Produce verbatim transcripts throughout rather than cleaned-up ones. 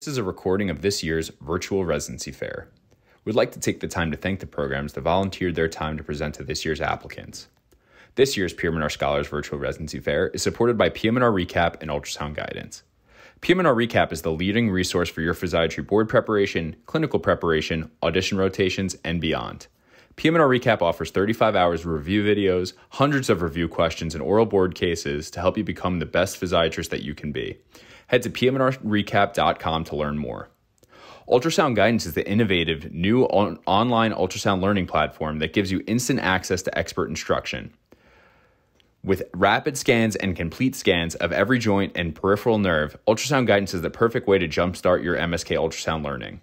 This is a recording of this year's virtual residency fair. We'd like to take the time to thank the programs that volunteered their time to present to this year's applicants. This year's P M and R Scholars Virtual Residency Fair is supported by P M and R Recap and Ultrasound Guidance. P M and R Recap is the leading resource for your physiatry board preparation, clinical preparation, audition rotations, and beyond. P M and R Recap offers thirty-five hours of review videos, hundreds of review questions, and oral board cases to help you become the best physiatrist that you can be. Head to P M and R recap dot com to learn more. Ultrasound Guidance is the innovative new on- online ultrasound learning platform that gives you instant access to expert instruction. With rapid scans and complete scans of every joint and peripheral nerve, Ultrasound Guidance is the perfect way to jumpstart your M S K ultrasound learning.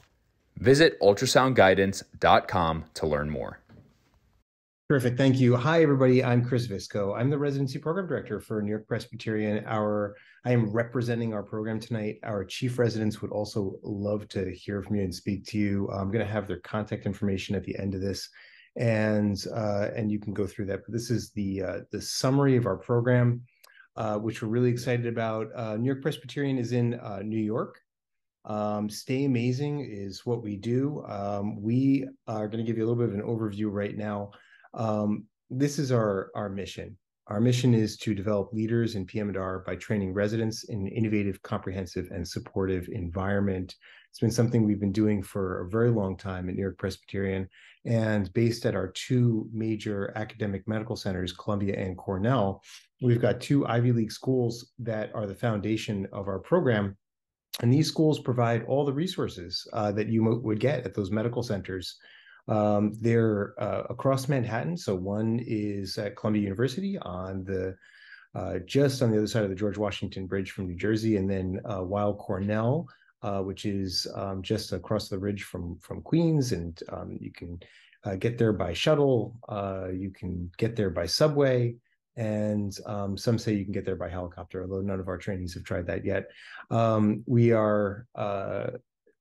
Visit ultrasound guidance dot com to learn more. Terrific. Thank you. Hi, everybody. I'm Chris Visco. I'm the Residency Program Director for New York Presbyterian. Our, I am representing our program tonight. Our chief residents would also love to hear from you and speak to you. I'm going to have their contact information at the end of this, and uh, and you can go through that. But this is the uh, the summary of our program, uh, which we're really excited about. Uh, New York Presbyterian is in uh, New York. Um, Stay Amazing is what we do. Um, we are going to give you a little bit of an overview right now. Um, this is our, our mission. Our mission is to develop leaders in P M and R by training residents in an innovative, comprehensive, and supportive environment. It's been something we've been doing for a very long time at New York Presbyterian, and based at our two major academic medical centers, Columbia and Cornell, we've got two Ivy League schools that are the foundation of our program. And these schools provide all the resources uh, that you would get at those medical centers. Um, they're uh, across Manhattan. So one is at Columbia University on the uh, just on the other side of the George Washington Bridge from New Jersey, and then uh, Weill Cornell, uh, which is um, just across the ridge from from Queens, and um, you can uh, get there by shuttle. Uh, you can get there by subway. And um, some say you can get there by helicopter, although none of our trainees have tried that yet. Um, we are uh,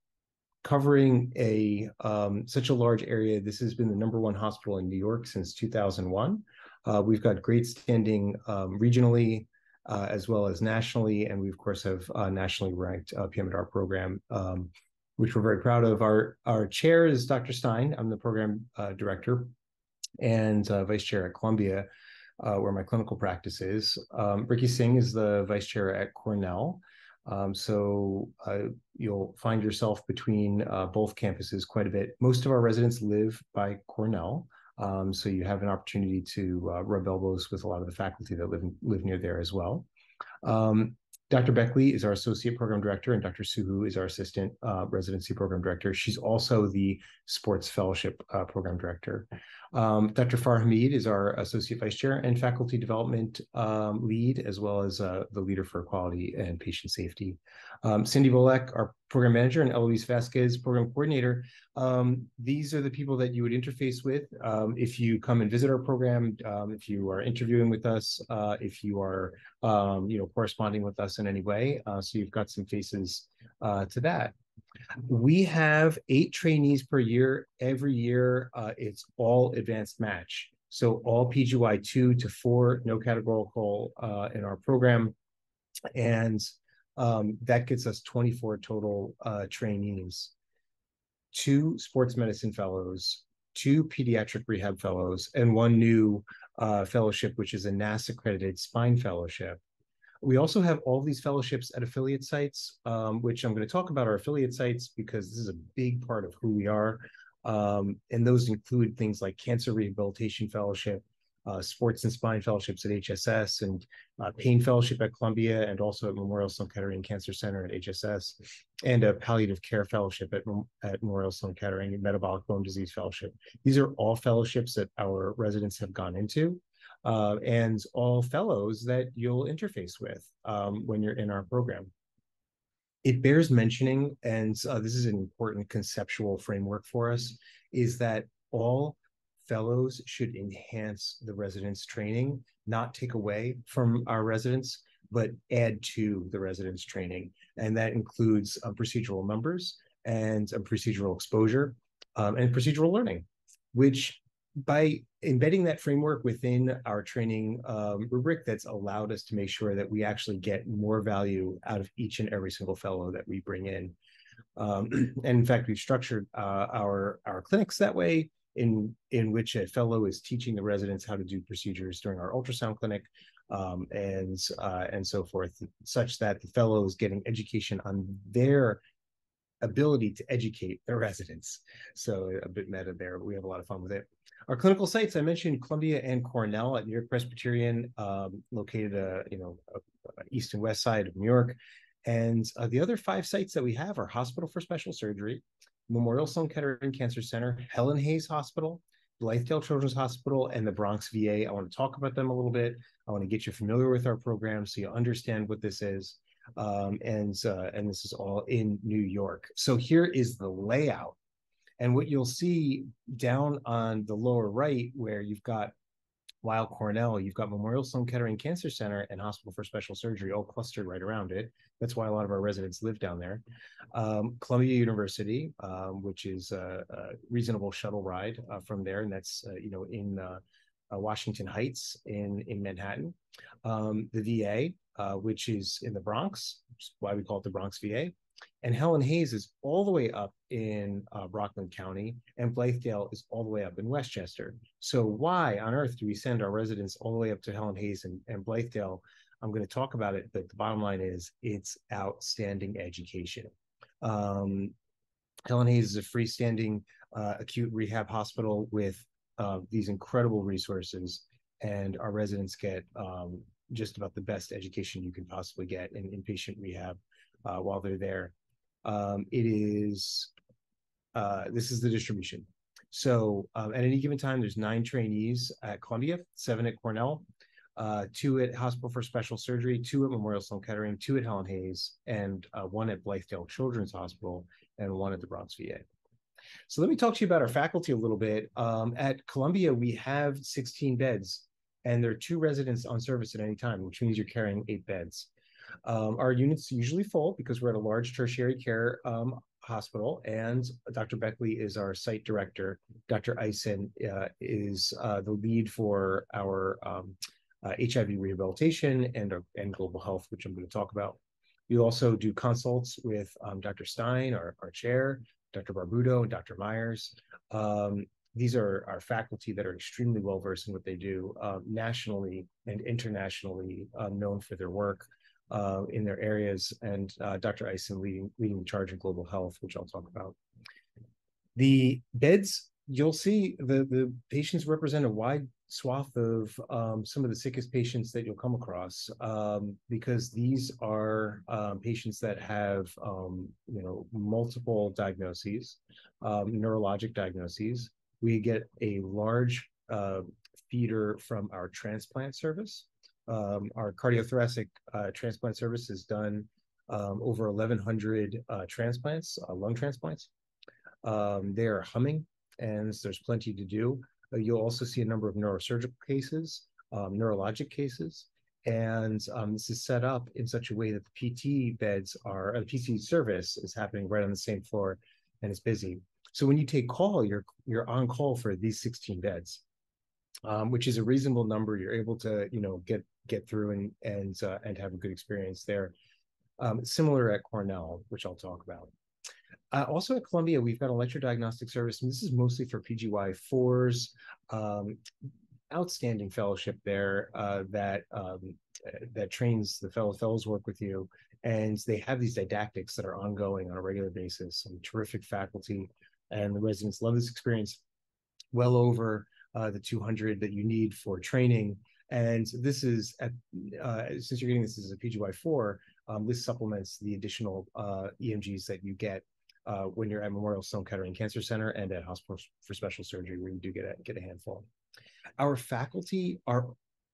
covering a um, such a large area. This has been the number one hospital in New York since two thousand one. Uh, we've got great standing um, regionally uh, as well as nationally, and we of course have a nationally ranked uh, P M and R program, um, which we're very proud of. Our our chair is Doctor Stein. I'm the program uh, director and uh, vice chair at Columbia, Uh, where my clinical practice is. Um, Ricky Singh is the vice chair at Cornell. Um, so uh, you'll find yourself between uh, both campuses quite a bit. Most of our residents live by Cornell. Um, so you have an opportunity to uh, rub elbows with a lot of the faculty that live, live near there as well. Um, Doctor Beckley is our associate program director, and Doctor Suhu is our assistant uh, residency program director. She's also the sports fellowship uh, program director. Um, Doctor Farhamid is our associate vice chair and faculty development um, lead, as well as uh, the leader for quality and patient safety. Um, Cindy Volek, our program manager, and Eloise Vasquez, program coordinator. Um, these are the people that you would interface with um, if you come and visit our program, um, if you are interviewing with us, uh, if you are um, you know, corresponding with us in any way. Uh, so you've got some faces uh, to that. We have eight trainees per year. Every year, uh, it's all advanced match. So all P G Y two to four, no categorical uh, in our program. And um, that gets us twenty-four total uh, trainees, two sports medicine fellows, two pediatric rehab fellows, and one new uh, fellowship, which is a N A S accredited spine fellowship. We also have all these fellowships at affiliate sites, um, which I'm going to talk about our affiliate sites because this is a big part of who we are. Um, and those include things like Cancer Rehabilitation Fellowship, uh, Sports and Spine Fellowships at H S S, and uh, Pain Fellowship at Columbia, and also at Memorial Sloan Kettering Cancer Center at H S S, and a Palliative Care Fellowship at, at Memorial Sloan Kettering, and Metabolic Bone Disease Fellowship. These are all fellowships that our residents have gone into. Uh, and all fellows that you'll interface with um, when you're in our program. It bears mentioning, and uh, this is an important conceptual framework for us, is that all fellows should enhance the residents' training, not take away from our residents, but add to the residents' training. And that includes uh, procedural numbers and uh, procedural exposure um, and procedural learning, which by embedding that framework within our training um, rubric, that's allowed us to make sure that we actually get more value out of each and every single fellow that we bring in. Um, and in fact, we've structured uh, our our clinics that way, in in which a fellow is teaching the residents how to do procedures during our ultrasound clinic, um, and uh, and so forth, such that the fellow is getting education on their ability to educate their residents. So a bit meta there, but we have a lot of fun with it. Our clinical sites, I mentioned Columbia and Cornell at New York Presbyterian, um, located, uh, you know, uh, east and west side of New York. And uh, the other five sites that we have are Hospital for Special Surgery, Memorial Sloan Kettering Cancer Center, Helen Hayes Hospital, Blythedale Children's Hospital, and the Bronx V A. I want to talk about them a little bit. I want to get you familiar with our program so you understand what this is. Um, and uh, and this is all in New York. So here is the layout. And what you'll see down on the lower right, where you've got Weill Cornell, you've got Memorial Sloan Kettering Cancer Center and Hospital for Special Surgery all clustered right around it. That's why a lot of our residents live down there. Um, Columbia University, um, which is a, a reasonable shuttle ride uh, from there, and that's uh, you know in uh, uh, Washington Heights in in Manhattan. Um, the V A, uh, which is in the Bronx, which is why we call it the Bronx V A. And Helen Hayes is all the way up in uh, Rockland County, and Blythedale is all the way up in Westchester. So why on earth do we send our residents all the way up to Helen Hayes and, and Blythedale? I'm going to talk about it, but the bottom line is it's outstanding education. Um, Helen Hayes is a freestanding uh, acute rehab hospital with uh, these incredible resources, and our residents get um, just about the best education you can possibly get in inpatient rehab uh, while they're there. Um, it is, uh, this is the distribution. So um, at any given time, there's nine trainees at Columbia, seven at Cornell, uh, two at Hospital for Special Surgery, two at Memorial Sloan Kettering, two at Helen Hayes, and uh, one at Blythedale Children's Hospital, and one at the Bronx V A. So let me talk to you about our faculty a little bit. Um, at Columbia, we have sixteen beds, and there are two residents on service at any time, which means you're carrying eight beds. Um, our units usually full because we're at a large tertiary care um, hospital, and Doctor Beckley is our site director. Doctor Eisen uh, is uh, the lead for our um, uh, H I V rehabilitation and, uh, and global health, which I'm going to talk about. We also do consults with um, Doctor Stein, our, our chair, Doctor Barbudo, and Doctor Myers. Um, these are our faculty that are extremely well versed in what they do, uh, nationally and internationally uh, known for their work uh, in their areas, and uh, Doctor Eisen leading, leading the charge in global health, which I'll talk about. The beds, you'll see the, the patients represent a wide swath of um, some of the sickest patients that you'll come across, um, because these are um, patients that have um, you know multiple diagnoses, um, neurologic diagnoses. We get a large uh, feeder from our transplant service. Um, our cardiothoracic uh, transplant service has done um, over eleven hundred uh, transplants, uh, lung transplants. Um, they are humming, and there's plenty to do. Uh, you'll also see a number of neurosurgical cases, um, neurologic cases, and um, this is set up in such a way that the P T beds are, uh, the P T service is happening right on the same floor, and it's busy. So when you take call, you're you're on call for these sixteen beds, um, which is a reasonable number. You're able to you know get get through and and uh, and have a good experience there. Um, similar at Cornell, which I'll talk about. Uh, also at Columbia, we've got electrodiagnostic service, and this is mostly for P G Y fours. Um, outstanding fellowship there uh, that um, that trains the fellow fellows work with you, and they have these didactics that are ongoing on a regular basis. Some terrific faculty, and the residents love this experience. Well over uh, the two hundred that you need for training. And this is, at, uh, since you're getting this as a P G Y four, um, this supplements the additional uh, E M Gs that you get uh, when you're at Memorial Sloan Kettering Cancer Center and at Hospital for Special Surgery, where you do get a, get a handful. Our faculty are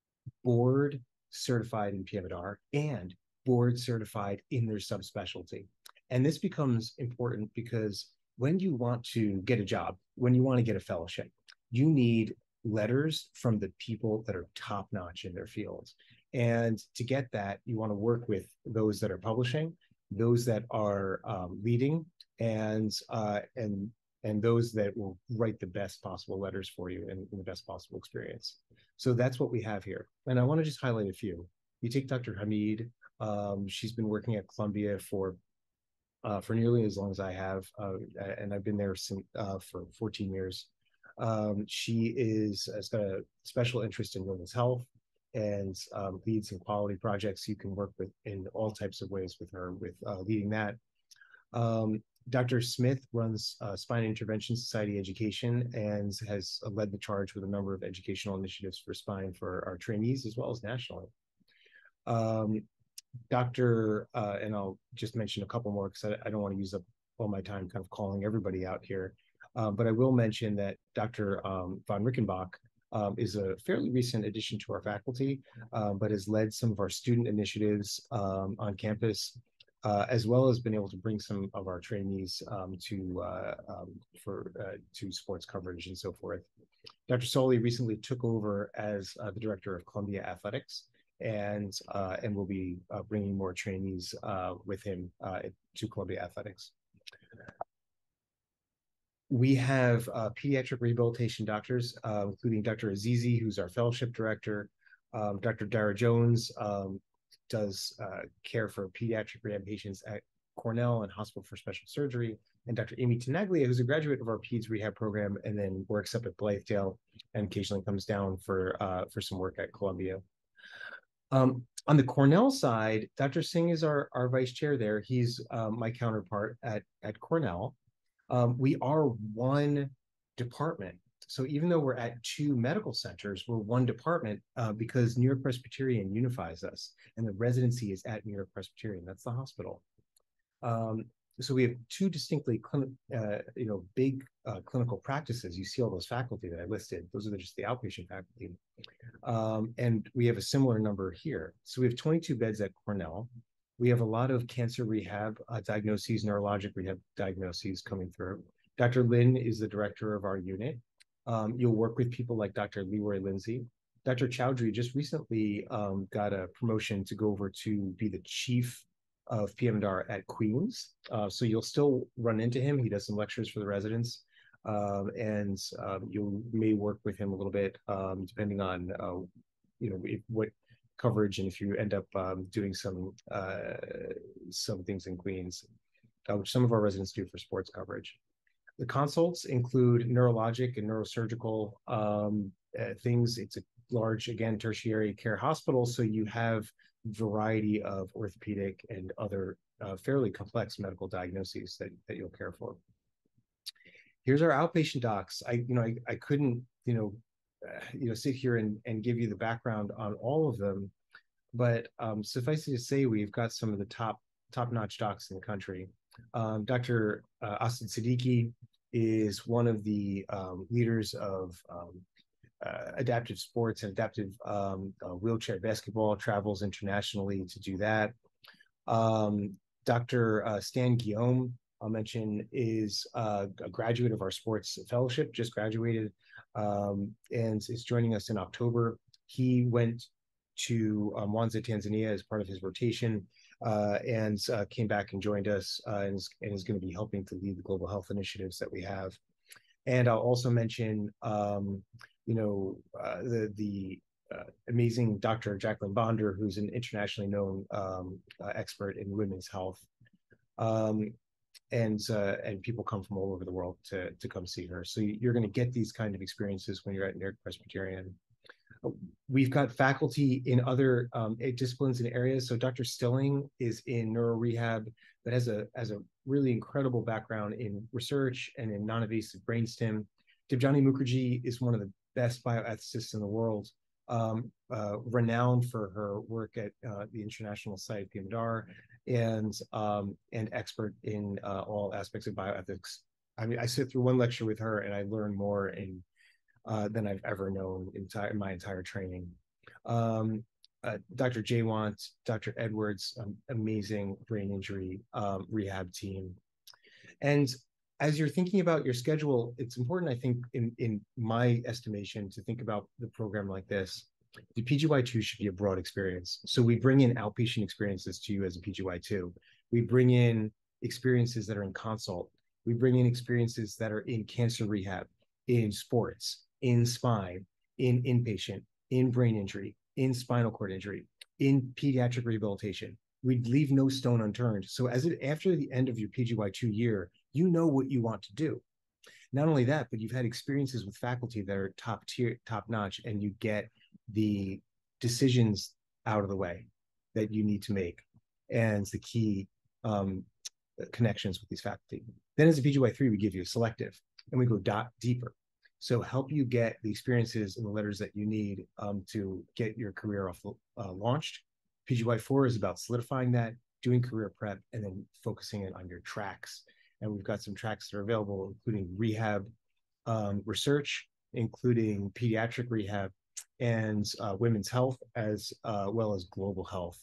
board certified in P M R and board certified in their subspecialty. And this becomes important because when you want to get a job, when you want to get a fellowship, you need letters from the people that are top-notch in their fields. And to get that, you want to work with those that are publishing, those that are um, leading, and uh, and and those that will write the best possible letters for you and, and the best possible experience. So that's what we have here. And I want to just highlight a few. You take Doctor Hamid. Um, she's been working at Columbia for uh, for nearly as long as I have, uh, and I've been there since, uh, for fourteen years. Um, she is has got a special interest in women's health and um, leads in quality projects. You can work with in all types of ways with her with uh, leading that. Um, Doctor Smith runs uh, Spine Intervention Society Education and has led the charge with a number of educational initiatives for spine for our trainees as well as nationally. Um, Doctor Uh, and I'll just mention a couple more because I, I don't want to use up all my time kind of calling everybody out here. Um, but I will mention that Doctor Um, von Rickenbach um, is a fairly recent addition to our faculty, um, but has led some of our student initiatives um, on campus, uh, as well as been able to bring some of our trainees um, to uh, um, for uh, to sports coverage and so forth. Doctor Soley recently took over as uh, the director of Columbia Athletics, and uh, and will be uh, bringing more trainees uh, with him uh, to Columbia Athletics. We have uh, pediatric rehabilitation doctors, uh, including Doctor Azizi, who's our fellowship director. Um, Doctor Dara Jones um, does uh, care for pediatric rehab patients at Cornell and Hospital for Special Surgery. And Doctor Amy Tenaglia, who's a graduate of our peds rehab program and then works up at Blythedale and occasionally comes down for, uh, for some work at Columbia. Um, on the Cornell side, Doctor Singh is our, our vice chair there. He's um, my counterpart at, at Cornell. Um, we are one department. So even though we're at two medical centers, we're one department uh, because New York Presbyterian unifies us, and the residency is at New York Presbyterian. That's the hospital. Um, so we have two distinctly, uh, you know, big uh, clinical practices. You see all those faculty that I listed. Those are just the outpatient faculty. Um, and we have a similar number here. So we have twenty-two beds at Cornell. We have a lot of cancer rehab uh, diagnoses, neurologic rehab diagnoses coming through. Doctor Lin is the director of our unit. Um, you'll work with people like Doctor Leroy Lindsay. Doctor Chowdhury just recently um, got a promotion to go over to be the chief of P M D R at Queens. Uh, so you'll still run into him. He does some lectures for the residents. Um, and um, you may work with him a little bit, um, depending on, uh, you know, if, what coverage, and if you end up um, doing some uh, some things in Queens, uh, which some of our residents do for sports coverage. The consults include neurologic and neurosurgical um, uh, things. It's a large, again, tertiary care hospital, so you have variety of orthopedic and other uh, fairly complex medical diagnoses that, that you'll care for. Here's our outpatient docs. I, you know, I, I couldn't, you know, uh, you know, sit here and, and give you the background on all of them, but um, suffice it to say, we've got some of the top, top-notch docs in the country. Um, Doctor Uh, Asad Siddiqui is one of the um, leaders of um, uh, adaptive sports and adaptive um, uh, wheelchair basketball, travels internationally to do that. Um, Doctor Uh, Stan Guillaume, I'll mention, is uh, a graduate of our sports fellowship, just graduated, um, and is joining us in October. He went to uh, Mwanza, Tanzania as part of his rotation, uh, and uh, came back and joined us, uh, and is, and is going to be helping to lead the global health initiatives that we have. And I'll also mention, um, you know, uh, the the uh, amazing Doctor Jacqueline Bonder, who's an internationally known um, uh, expert in women's health. Um, and uh, and people come from all over the world to, to come see her. So you're going to get these kind of experiences when you're at New York Presbyterian. We've got faculty in other um, disciplines and areas. So Doctor Stilling is in neuro rehab, but has a, has a really incredible background in research and in non-invasive brainstem. Debjani Mukherjee is one of the best bioethicists in the world, um, uh, renowned for her work at uh, the International Society of P M D R, and um, and expert in uh, all aspects of bioethics. I mean, I sit through one lecture with her and I learn more in uh, than I've ever known in, in my entire training. Um, uh, Doctor Jaywant, Doctor Edwards, um, amazing brain injury um, rehab team. And as you're thinking about your schedule, it's important, I think, in, in my estimation, to think about the program like this. The P G Y two should be a broad experience. So we bring in outpatient experiences to you as a P G Y two. We bring in experiences that are in consult. We bring in experiences that are in cancer rehab, in sports, in spine, in inpatient, in brain injury, in spinal cord injury, in pediatric rehabilitation. We leave no stone unturned. So as it, after the end of your P G Y two year, you know what you want to do. Not only that, but you've had experiences with faculty that are top tier, top notch, and you get the decisions out of the way that you need to make, and the key um, connections with these faculty. Then as a P G Y three, we give you a selective, and we go dot deeper. So help you get the experiences and the letters that you need um, to get your career off uh, launched. P G Y four is about solidifying that, doing career prep, and then focusing it on your tracks. And we've got some tracks that are available, including rehab um, research, including pediatric rehab, and uh, women's health, as uh, well as global health.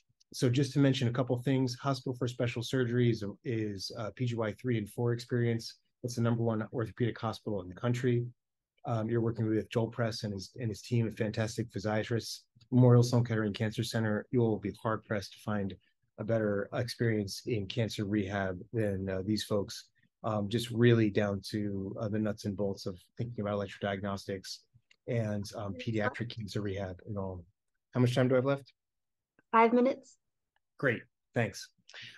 So just to mention a couple of things, Hospital for Special Surgery is, is uh, P G Y three and four experience. It's the number one orthopedic hospital in the country. Um, you're working with Joel Press and his, and his team of fantastic physiatrists. Memorial Sloan Kettering Cancer Center, you'll be hard-pressed to find a better experience in cancer rehab than uh, these folks. Um, just really down to uh, the nuts and bolts of thinking about electrodiagnostics and um, pediatric cancer rehab and all. How much time do I have left? Five minutes. Great, thanks.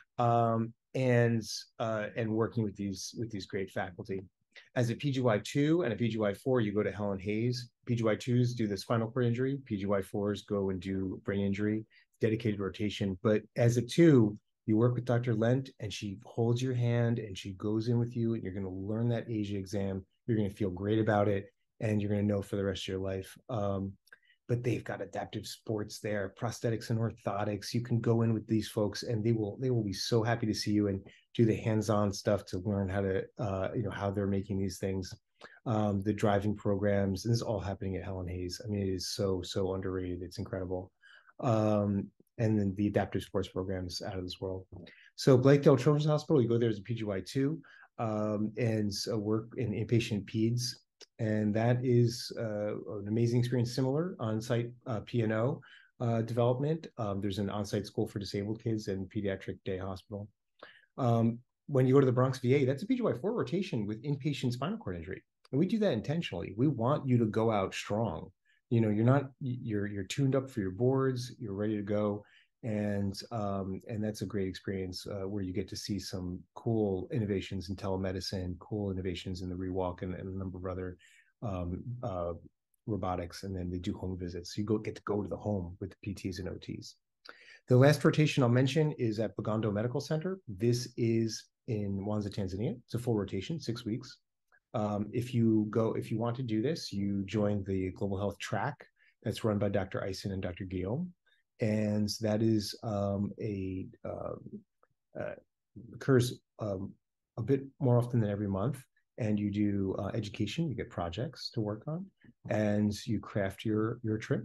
Um, and uh, and working with these with these great faculty. As a P G Y two and a P G Y four, you go to Helen Hayes. P G Y twos do the spinal cord injury. P G Y fours go and do brain injury, dedicated rotation. But as a two, you work with Doctor Lent, and she holds your hand and she goes in with you, and you're going to learn that A S I A exam. You're going to feel great about it, and you're going to know for the rest of your life. Um, but they've got adaptive sports there, prosthetics and orthotics. You can go in with these folks, and they will they will be so happy to see you and do the hands-on stuff to learn how to uh, you know how they're making these things. Um, the driving programs, and this is all happening at Helen Hayes. I mean, it is so so underrated. It's incredible. Um, and then the adaptive sports programs out of this world. So Blakedale Children's Hospital, you go there as a P G Y two, um, and uh, work in inpatient peds. And that is uh, an amazing experience, similar on-site uh, P and O uh, development. Um, there's an on-site school for disabled kids and pediatric day hospital. Um, when you go to the Bronx V A, that's a P G Y four rotation with inpatient spinal cord injury. And we do that intentionally. We want you to go out strong. You know, you're not, you're, you're tuned up for your boards, you're ready to go. And um, and that's a great experience uh, where you get to see some cool innovations in telemedicine, cool innovations in the ReWalk, and, and a number of other um, uh, robotics. And then they do home visits. So you go get to go to the home with the P Ts and O Ts. The last rotation I'll mention is at Bugando Medical Center. This is in Mwanza, Tanzania. It's a full rotation, six weeks. Um, if you go, if you want to do this, you join the Global Health track that's run by Doctor Eisen and Doctor Guillaume. And that is um, a uh, uh, occurs um, a bit more often than every month. And you do uh, education, you get projects to work on, and you craft your your trip.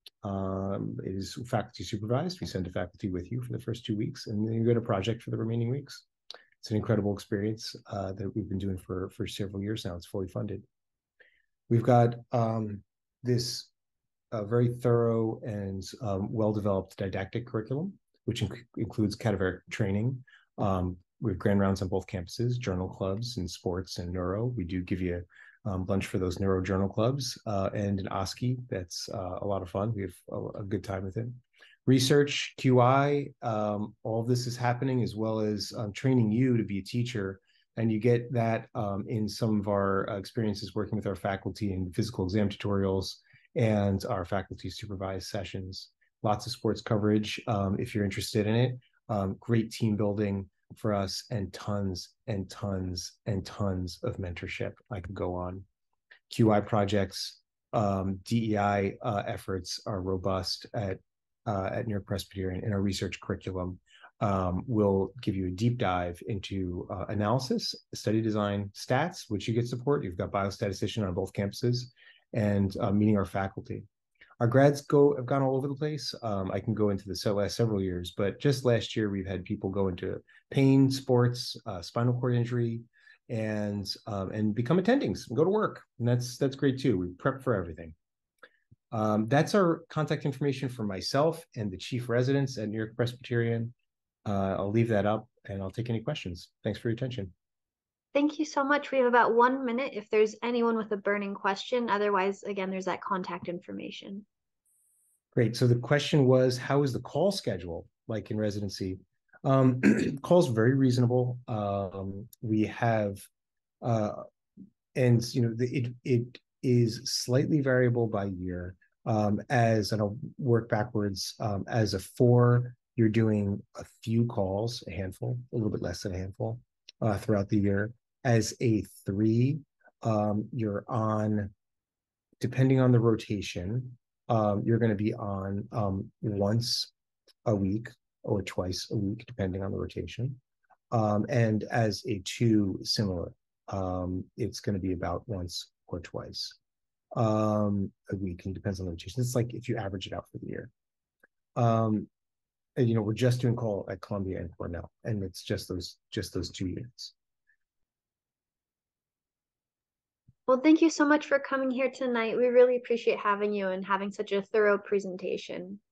Um, it is faculty supervised. We send a faculty with you for the first two weeks, and then you go to project for the remaining weeks. It's an incredible experience uh, that we've been doing for for several years now. It's fully funded. We've got um, this. A very thorough and um, well-developed didactic curriculum, which inc includes cadaveric training. Um, we have grand rounds on both campuses, journal clubs and sports and neuro. We do give you um, lunch for those neuro journal clubs uh, and an O S C E. That's uh, a lot of fun. We have a, a good time with it. Research, Q I, um, all of this is happening, as well as um, training you to be a teacher. And you get that um, in some of our uh, experiences working with our faculty in physical exam tutorials and our faculty supervised sessions. Lots of sports coverage um, if you're interested in it. Um, great team building for us, and tons and tons and tons of mentorship. I could go on. Q I projects, um, D E I uh, efforts are robust at, uh, at New York Presbyterian, and our research curriculum um, will give you a deep dive into uh, analysis, study design, stats, which you get support. You've got biostatistician on both campuses, and uh, meeting our faculty. Our grads go have gone all over the place. Um, I can go into the last several years, but just last year we've had people go into pain, sports, uh, spinal cord injury, and um, and become attendings and go to work, and that's that's great too. We prep for everything. Um, that's our contact information for myself and the chief residents at New York Presbyterian. Uh, I'll leave that up, and I'll take any questions. Thanks for your attention. Thank you so much. We have about one minute if there's anyone with a burning question. Otherwise, again, there's that contact information. Great. So the question was, how is the call schedule like in residency? Um, call's very reasonable. Um, we have, uh, and you know, the, it it is slightly variable by year. Um, as and I'll work backwards. Um, as a four, you're doing a few calls, a handful, a little bit less than a handful, uh, throughout the year. As a three, um, you're on, depending on the rotation, um, you're going to be on um, once a week or twice a week, depending on the rotation. Um, and as a two, similar, um, it's going to be about once or twice um, a week, and depends on the rotation. It's like if you average it out for the year. Um, and, you know, we're just doing call at Columbia and Cornell, and it's just those just those two units. Well, thank you so much for coming here tonight. We really appreciate having you and having such a thorough presentation.